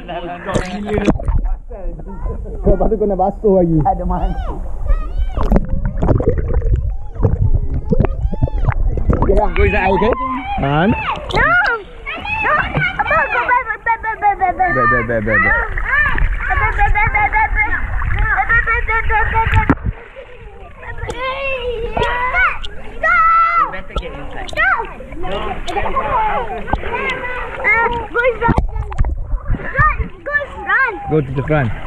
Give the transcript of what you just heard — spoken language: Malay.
Kau lepas tu kau nak basuh lagi. Ada mana? Jangan go inside air, okay? And No. No. Abang, go back. back. Better get inside. Go run. go to the front.